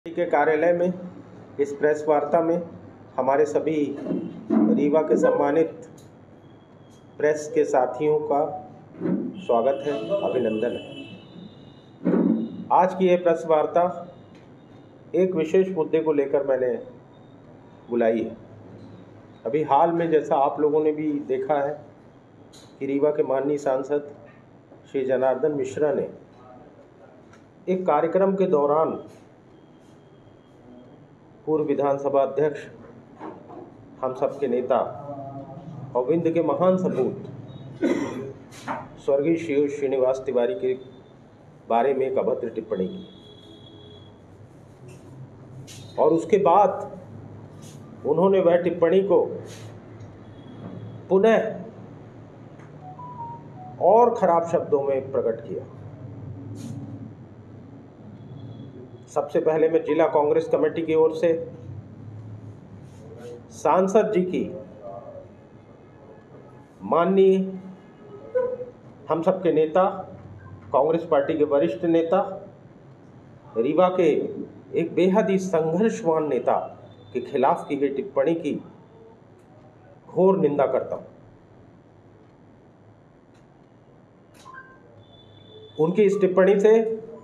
के कार्यालय में इस प्रेस वार्ता में हमारे सभी रीवा के सम्मानित प्रेस के साथियों का स्वागत है, अभिनंदन है। आज की यह प्रेस वार्ता एक विशेष मुद्दे को लेकर मैंने बुलाई है। अभी हाल में जैसा आप लोगों ने भी देखा है कि रीवा के माननीय सांसद श्री जनार्दन मिश्रा ने एक कार्यक्रम के दौरान पूर्व विधानसभा अध्यक्ष, हम सब के नेता और विंध्य के महान सपूत स्वर्गीय श्री श्रीनिवास तिवारी के बारे में एक अभद्र टिप्पणी की और उसके बाद उन्होंने वह टिप्पणी को पुनः और खराब शब्दों में प्रकट किया। सबसे पहले मैं जिला कांग्रेस कमेटी की ओर से सांसद जी की, माननीय हम सब के नेता, कांग्रेस पार्टी के वरिष्ठ नेता, रीवा के एक बेहद ही संघर्षवान नेता के खिलाफ की गई टिप्पणी की घोर निंदा करता हूं। उनकी इस टिप्पणी से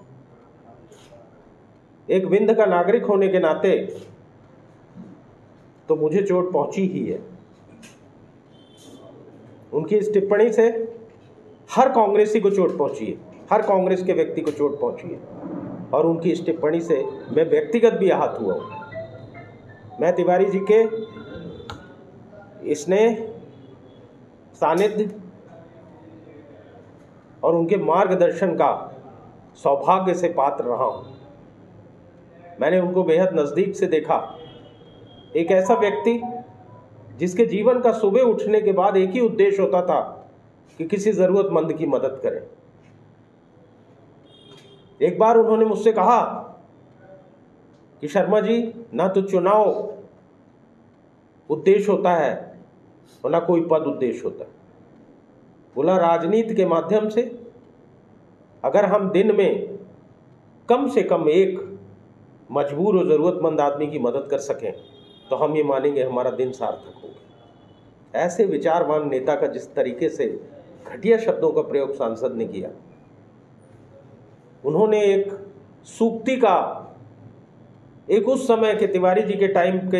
एक विंध्य का नागरिक होने के नाते तो मुझे चोट पहुंची ही है। उनकी इस टिप्पणी से हर कांग्रेसी को चोट पहुंची है, हर कांग्रेस के व्यक्ति को चोट पहुंची है और उनकी इस टिप्पणी से मैं व्यक्तिगत भी आहत हुआ हूं। मैं तिवारी जी के स्नेह, सानिध्य और उनके मार्गदर्शन का सौभाग्य से पात्र रहा हूं। मैंने उनको बेहद नज़दीक से देखा। एक ऐसा व्यक्ति जिसके जीवन का सुबह उठने के बाद एक ही उद्देश्य होता था कि किसी ज़रूरतमंद की मदद करें। एक बार उन्होंने मुझसे कहा कि शर्मा जी, ना तो चुनाव उद्देश्य होता है और ना कोई पद उद्देश्य होता है। बोला, राजनीति के माध्यम से अगर हम दिन में कम से कम एक मजबूर और ज़रूरतमंद आदमी की मदद कर सकें तो हम ये मानेंगे हमारा दिन सार्थक हो गया। ऐसे विचारवान नेता का जिस तरीके से घटिया शब्दों का प्रयोग सांसद ने किया, उन्होंने एक सूक्ति का, एक उस समय के तिवारी जी के टाइम के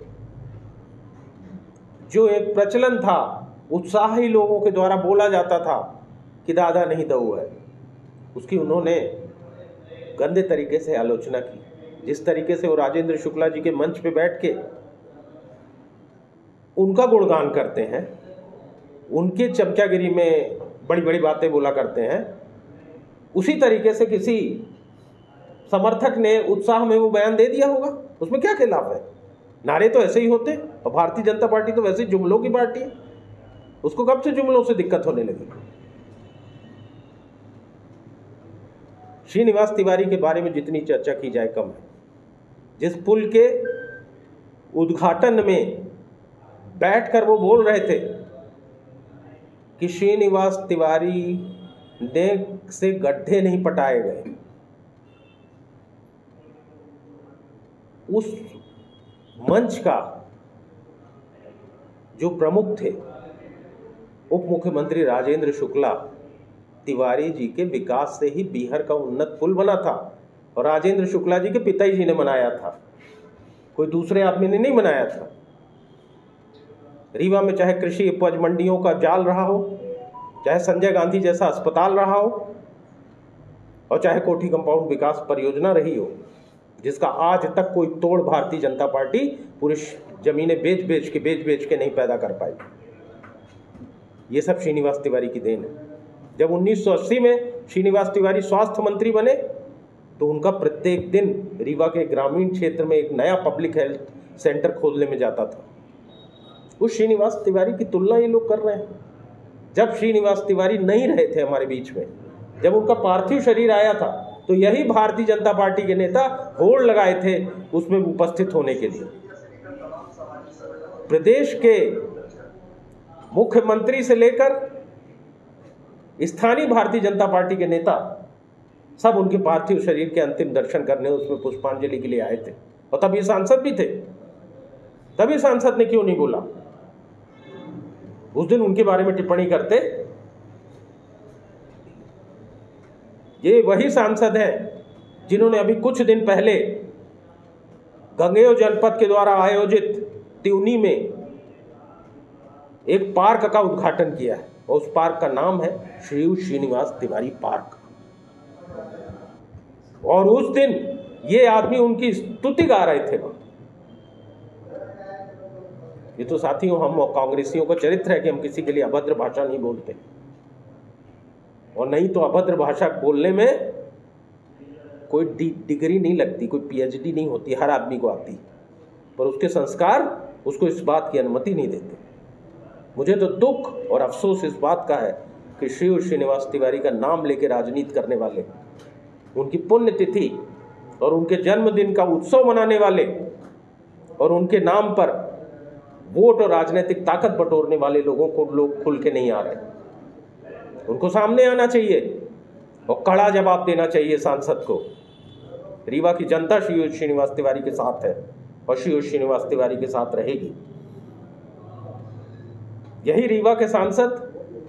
जो एक प्रचलन था, उत्साही लोगों के द्वारा बोला जाता था कि दादा नहीं दऊ है, उसकी उन्होंने गंदे तरीके से आलोचना की। जिस तरीके से वो राजेंद्र शुक्ला जी के मंच पे बैठ के उनका गुणगान करते हैं, उनके चमचागिरी में बड़ी बड़ी बातें बोला करते हैं, उसी तरीके से किसी समर्थक ने उत्साह में वो बयान दे दिया होगा। उसमें क्या खिलाफ है? नारे तो ऐसे ही होते हैं और भारतीय जनता पार्टी तो वैसे ही जुमलों की पार्टी है। उसको कब से जुमलों से दिक्कत होने लगी? श्रीनिवास तिवारी के बारे में जितनी चर्चा की जाए कम है। जिस पुल के उद्घाटन में बैठकर वो बोल रहे थे कि श्रीनिवास तिवारी ने से गड्ढे नहीं पटाए गए, उस मंच का जो प्रमुख थे उप मुख्यमंत्री राजेंद्र शुक्ला, तिवारी जी के विकास से ही बिहार का उन्नत पुल बना था और राजेंद्र शुक्ला जी के पिताजी ने बनाया था, कोई दूसरे आदमी ने नहीं बनाया था। रीवा में चाहे कृषि उपज मंडियों का जाल रहा हो, चाहे संजय गांधी जैसा अस्पताल रहा हो और चाहे कोठी कंपाउंड विकास परियोजना रही हो, जिसका आज तक कोई तोड़ भारतीय जनता पार्टी पूरी जमीनें बेच बेच के नहीं पैदा कर पाई। ये सब श्रीनिवास तिवारी की देन है। जब 1980 में श्रीनिवास तिवारी स्वास्थ्य मंत्री बने तो उनका प्रत्येक दिन रीवा के ग्रामीण क्षेत्र में एक नया पब्लिक हेल्थ सेंटर खोलने में जाता था। उस श्रीनिवास तिवारी की तुलना ये लोग कर रहे हैं। जब श्रीनिवास तिवारी नहीं रहे थे हमारे बीच में, जब उनका पार्थिव शरीर आया था तो यही भारतीय जनता पार्टी के नेता होड़ लगाए थे उसमें उपस्थित होने के लिए। प्रदेश के मुख्यमंत्री से लेकर स्थानीय भारतीय जनता पार्टी के नेता सब उनके पार्थिव शरीर के अंतिम दर्शन करने उसमें पुष्पांजलि के लिए आए थे, और तभी सांसद भी थे। तभी सांसद ने क्यों नहीं बोला? उस दिन उनके बारे में टिप्पणी करते। ये वही सांसद हैं जिन्होंने अभी कुछ दिन पहले गंगेय जनपद के द्वारा आयोजित त्यूनी में एक पार्क का उद्घाटन किया है, और उस पार्क का नाम है श्री श्रीनिवास तिवारी पार्क। और उस दिन ये आदमी उनकी स्तुति गा रहे थे वहां। ये तो साथियों हम कांग्रेसियों का चरित्र है कि हम किसी के लिए अभद्र भाषा नहीं बोलते, और नहीं तो अभद्र भाषा बोलने में कोई डिग्री नहीं लगती, कोई पीएचडी नहीं होती, हर आदमी को आती, पर उसके संस्कार उसको इस बात की अनुमति नहीं देते। मुझे तो दुख और अफसोस इस बात का है कि श्री श्रीनिवास तिवारी का नाम लेकर राजनीति करने वाले, उनकी पुण्यतिथि और उनके जन्मदिन का उत्सव मनाने वाले, और उनके नाम पर वोट और राजनीतिक ताकत बटोरने वाले लोगों को लोग खुल के नहीं आ रहे। उनको सामने आना चाहिए और कड़ा जवाब देना चाहिए सांसद को। रीवा की जनता श्री श्रीनिवास तिवारी के साथ है और श्री श्रीनिवास तिवारी के साथ रहेगी। यही रीवा के सांसद,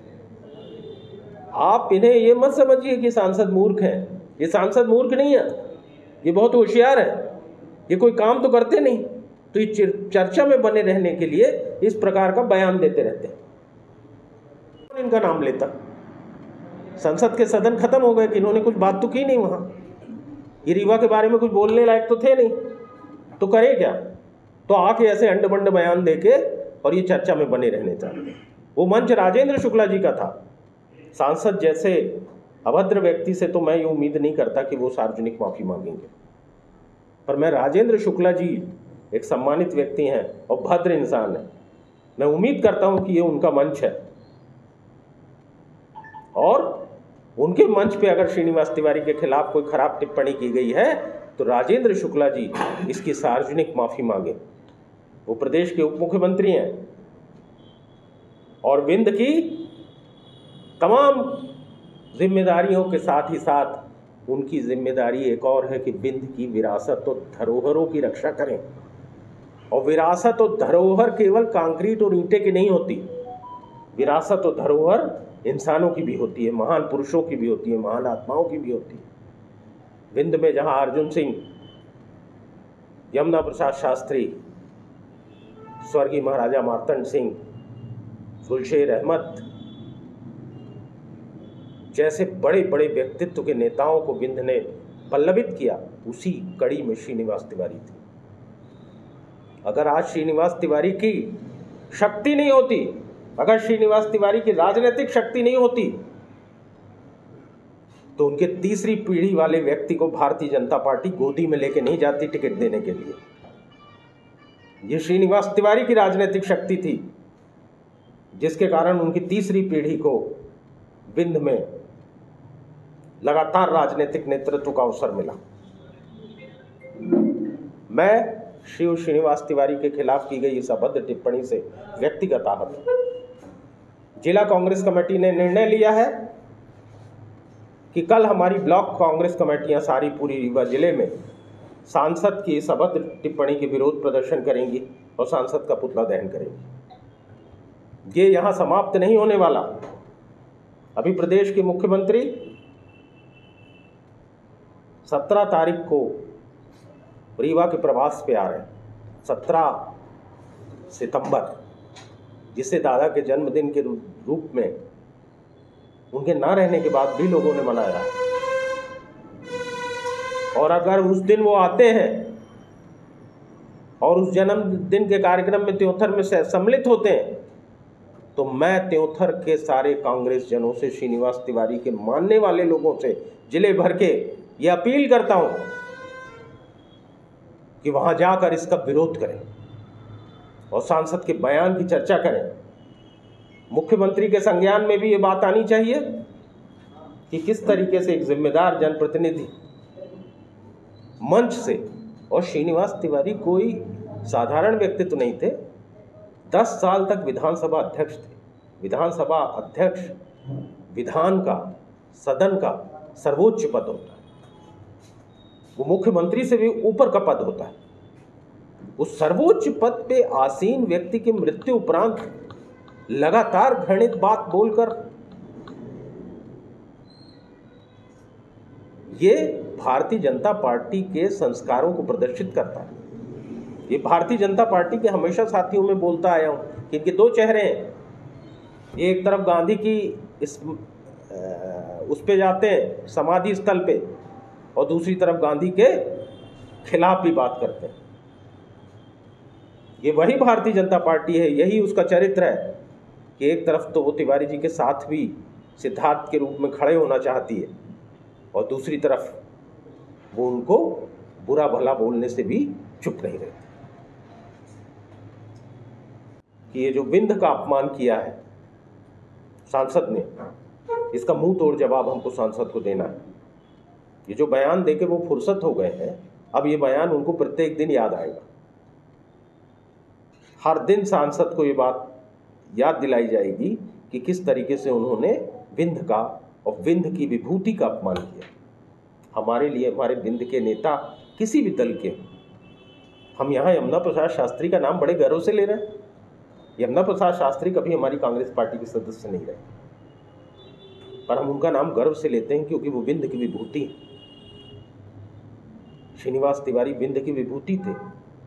आप इन्हें ये मत समझिए कि सांसद मूर्ख हैं। ये सांसद मूर्ख नहीं है, ये बहुत होशियार है। ये कोई काम तो करते नहीं, तो ये चर्चा में बने रहने के लिए इस प्रकार का बयान देते रहते हैं। इनका नाम लेता, संसद के सदन खत्म हो गए कि इन्होंने कुछ बात तो की नहीं वहां। ये रीवा के बारे में कुछ बोलने लायक तो थे नहीं, तो करे क्या? तो आके ऐसे अंड बंड बयान देके और ये चर्चा में बने रहने चाहते। वो मंच राजेंद्र शुक्ला जी का था। सांसद जैसे अभद्र व्यक्ति से तो मैं ये उम्मीद नहीं करता कि वो सार्वजनिक माफी मांगेंगे, पर मैं राजेंद्र शुक्ला जी एक सम्मानित व्यक्ति हैं और भद्र इंसान है, मैं उम्मीद करता हूं कि ये उनका मंच है, और उनके मंच पे अगर श्रीनिवास तिवारी के खिलाफ कोई खराब टिप्पणी की गई है तो राजेंद्र शुक्ला जी इसकी सार्वजनिक माफी मांगे। वो प्रदेश के उप मुख्यमंत्री हैं, और विंध्य की तमाम जिम्मेदारियों के साथ ही साथ उनकी जिम्मेदारी एक और है कि विंध्य की विरासत और धरोहरों की रक्षा करें। और विरासत और धरोहर केवल कंक्रीट और ईंटे की नहीं होती, विरासत और धरोहर इंसानों की भी होती है, महान पुरुषों की भी होती है, महान आत्माओं की भी होती है। विंध्य में जहां अर्जुन सिंह, यमुना प्रसाद शास्त्री, स्वर्गीय महाराजा मार्तंड सिंह, गुलशेर अहमद जैसे बड़े बड़े व्यक्तित्व के नेताओं को विंध्य ने पल्लवित किया, उसी कड़ी में श्रीनिवास तिवारी थे। अगर आज श्रीनिवास तिवारी की शक्ति नहीं होती, अगर श्रीनिवास तिवारी की राजनीतिक शक्ति नहीं होती, तो उनके तीसरी पीढ़ी वाले व्यक्ति को भारतीय जनता पार्टी गोदी में लेके नहीं जाती टिकट देने के लिए। ये श्रीनिवास तिवारी की राजनीतिक शक्ति थी जिसके कारण उनकी तीसरी पीढ़ी को विंध्य में लगातार राजनीतिक नेतृत्व का अवसर मिला। मैं श्री श्रीनिवास तिवारी के खिलाफ की गई इस अभद्र टिप्पणी से व्यक्तिगत आहत हूं। जिला कांग्रेस कमेटी ने निर्णय लिया है कि कल हमारी ब्लॉक कांग्रेस कमेटियां सारी पूरी रीवा जिले में सांसद की इस अभद्र टिप्पणी के विरोध प्रदर्शन करेंगी और सांसद का पुतला दहन करेंगी। ये यहाँ समाप्त नहीं होने वाला। अभी प्रदेश के मुख्यमंत्री 17 तारीख को रीवा के प्रवास पे आ रहे हैं। 17 सितंबर, जिसे दादा के जन्मदिन के रूप में उनके ना रहने के बाद भी लोगों ने मनाया। और अगर उस दिन वो आते हैं और उस जन्मदिन के कार्यक्रम में त्योंथर में सम्मिलित होते हैं, तो मैं त्योंथर के सारे कांग्रेस जनों से, श्रीनिवास तिवारी के मानने वाले लोगों से, जिले भर के, ये अपील करता हूं कि वहां जाकर इसका विरोध करें और सांसद के बयान की चर्चा करें। मुख्यमंत्री के संज्ञान में भी ये बात आनी चाहिए कि किस तरीके से एक जिम्मेदार जनप्रतिनिधि मंच से, और श्रीनिवास तिवारी कोई साधारण व्यक्तित्व नहीं थे, 10 साल तक विधानसभा अध्यक्ष थे। विधानसभा अध्यक्ष विधान का, सदन का सर्वोच्च पद होता है। वो मुख्यमंत्री से भी ऊपर का पद होता है। उस सर्वोच्च पद पे आसीन व्यक्ति की मृत्यु उपरांत लगातार घृणित बात बोलकर ये भारतीय जनता पार्टी के संस्कारों को प्रदर्शित करता है। ये भारतीय जनता पार्टी के हमेशा साथियों में बोलता आया हूं कि इनके दो चेहरे हैं। एक तरफ गांधी की उस पे जाते हैं समाधि स्थल पे, और दूसरी तरफ गांधी के खिलाफ भी बात करते हैं। ये वही भारतीय जनता पार्टी है, यही उसका चरित्र है कि एक तरफ तो वो तिवारी जी के साथ भी सिद्धार्थ के रूप में खड़े होना चाहती है, और दूसरी तरफ वो उनको बुरा भला बोलने से भी चुप नहीं रहती। कि ये जो विंध्य का अपमान किया है सांसद ने, इसका मुंह तोड़ जवाब हमको सांसद को देना है। ये जो बयान देके वो फुर्सत हो गए हैं, अब ये बयान उनको प्रत्येक दिन याद आएगा। हर दिन सांसद को ये बात याद दिलाई जाएगी कि किस तरीके से उन्होंने विंध्य का और विंध्य की विभूति का अपमान किया। हमारे लिए हमारे विंध्य के नेता किसी भी दल के, हम यहाँ यमुना प्रसाद शास्त्री का नाम बड़े गर्व से ले रहे हैं। यमुना प्रसाद शास्त्री कभी हमारी कांग्रेस पार्टी के सदस्य नहीं रहे, पर हम उनका नाम गर्व से लेते हैं क्योंकि वो विंध्य की विभूति है। श्रीनिवास तिवारी विंध्य की विभूति थे।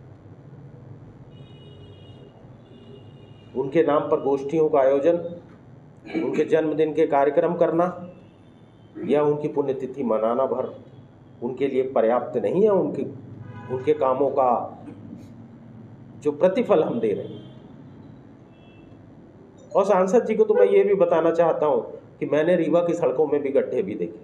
उनके नाम पर गोष्ठियों का आयोजन, उनके जन्मदिन के कार्यक्रम करना या उनकी पुण्यतिथि मनाना भर उनके लिए पर्याप्त नहीं है। उनके कामों का जो प्रतिफल हम दे रहे हैं। और सांसद जी को तो मैं ये भी बताना चाहता हूं कि मैंने रीवा की सड़कों में भी गड्ढे भी देखे।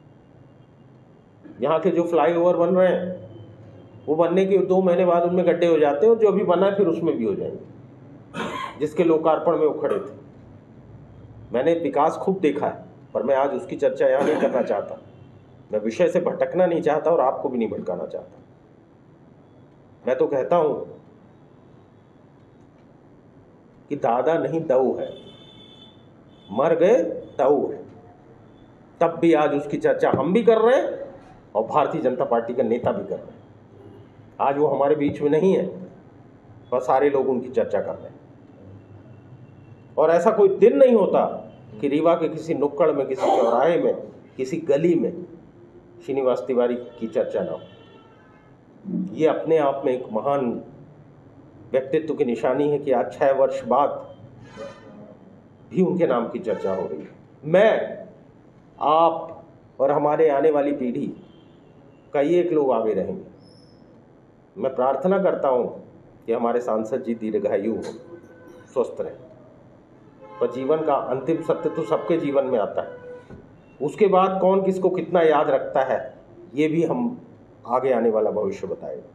यहाँ के जो फ्लाईओवर बन रहे हैं वो बनने के 2 महीने बाद उनमें गड्ढे हो जाते हैं, और जो अभी बना है फिर उसमें भी हो जाएंगे, जिसके लोकार्पण में वो खड़े थे। मैंने विकास खूब देखा है, पर मैं आज उसकी चर्चा यहाँ नहीं करना चाहता। मैं विषय से भटकना नहीं चाहता और आपको भी नहीं भटकाना चाहता। मैं तो कहता हूं कि दादा नहीं दऊ है, मर गए दऊ है। तब भी आज उसकी चर्चा हम भी कर रहे हैं और भारतीय जनता पार्टी के नेता भी कर रहे हैं। आज वो हमारे बीच में नहीं है, पर सारे लोग उनकी चर्चा कर रहे हैं। और ऐसा कोई दिन नहीं होता कि रीवा के किसी नुक्कड़ में, किसी चौराहे में, किसी गली में श्रीनिवास तिवारी की चर्चा ना हो। ये अपने आप में एक महान व्यक्तित्व की निशानी है कि आज 6 वर्ष बाद भी उनके नाम की चर्चा हो रही है। मैं, आप और हमारे आने वाली पीढ़ी कई एक लोग आगे रहेंगे। मैं प्रार्थना करता हूं कि हमारे सांसद जी दीर्घायु हो, स्वस्थ रहें। पर जीवन का अंतिम सत्य तो सबके जीवन में आता है। उसके बाद कौन किसको कितना याद रखता है, ये भी हम आगे आने वाला भविष्य बताएगा।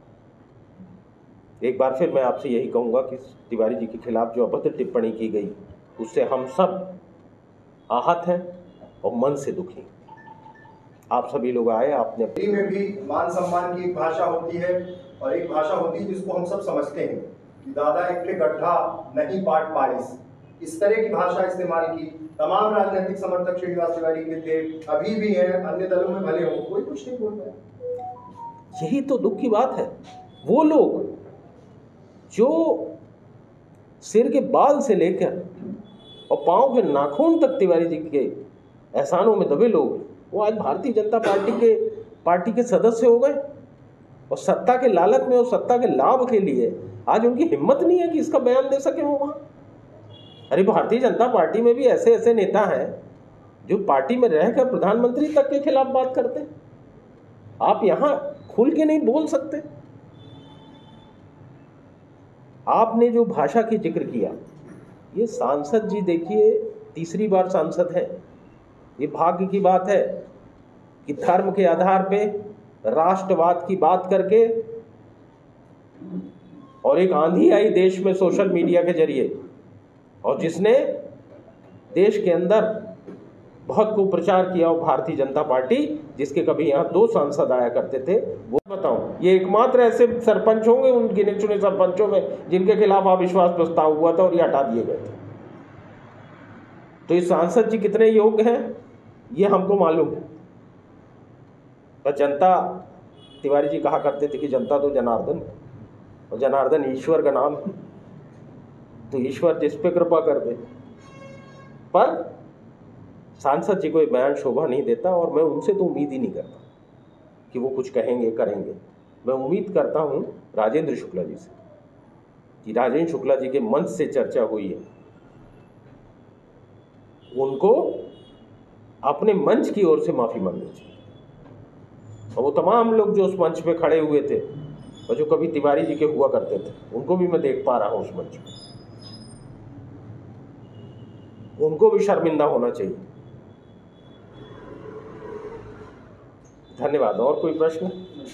एक बार फिर मैं आपसे यही कहूँगा कि तिवारी जी के खिलाफ जो अभद्र टिप्पणी की गई, उससे हम सब आहत हैं और मन से दुखी। आप सभी लोग आए, आपने में भी मान सम्मान की एक भाषा होती है और एक भाषा होती है जिसको हम सब समझते हैं कि दादा एक के गड्ढा नहीं पाट पाइस। इस तरह की भाषा इस्तेमाल की। तमाम राजनीतिक समर्थक श्रीनिवास तिवारी के थे, अभी भी हैं, अन्य दलों में भले हों, कोई कुछ नहीं बोल रहा। यही तो दुख की बात है। वो लोग जो सिर के बाल से लेकर और पांव के नाखून तक तिवारी जी के एहसानों में दबे लोग, वो आज भारतीय जनता पार्टी के सदस्य हो गए और सत्ता के लालच में और सत्ता के लाभ के लिए आज उनकी हिम्मत नहीं है कि इसका बयान दे सके वो वहां। अरे भारतीय जनता पार्टी में भी ऐसे ऐसे नेता हैं जो पार्टी में रहकर प्रधानमंत्री तक के खिलाफ बात करते हैं। आप यहां खुल के नहीं बोल सकते। आपने जो भाषा की जिक्र किया, ये सांसद जी देखिए तीसरी बार सांसद है। ये भाग्य की बात है कि धर्म के आधार पे राष्ट्रवाद की बात करके और एक आंधी आई देश में सोशल मीडिया के जरिए, और जिसने देश के अंदर बहुत कुप्रचार किया वो भारतीय जनता पार्टी, जिसके कभी यहाँ 2 सांसद आया करते थे। वो बताऊं, ये एकमात्र ऐसे सरपंच होंगे उन गिने चुने सरपंचों में जिनके खिलाफ अविश्वास प्रस्ताव हुआ था और ये हटा दिए गए थे। तो ये सांसद जी कितने योग्य हैं ये हमको मालूम है, पर जनता तिवारी जी कहा करते थे कि जनता तो जनार्दन, और जनार्दन ईश्वर का नाम है, तो ईश्वर जिस पे कृपा कर दे। पर सांसद जी को ये बयान शोभा नहीं देता, और मैं उनसे तो उम्मीद ही नहीं करता कि वो कुछ कहेंगे करेंगे। मैं उम्मीद करता हूँ राजेंद्र शुक्ला जी से, कि राजेंद्र शुक्ला जी के मंच से चर्चा हुई है, उनको अपने मंच की ओर से माफी मांगनी चाहिए। और वो तमाम लोग जो उस मंच पे खड़े हुए थे और जो कभी तिवारी जी के हुआ करते थे, उनको भी मैं देख पा रहा हूँ उस मंच पे, उनको भी शर्मिंदा होना चाहिए। धन्यवाद। और कोई प्रश्न?